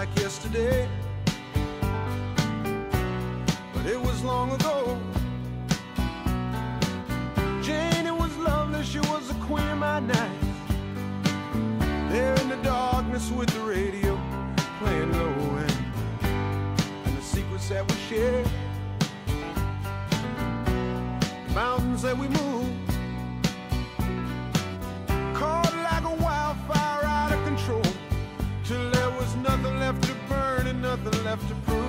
like yesterday, but it was long ago. Jane, it was lovely, she was the queen of my night. There in the darkness with the radio playing low and the secrets that we shared, the mountains that we moved, caught like a wildfire out of control, till there was nothing left to burn and nothing left to prove.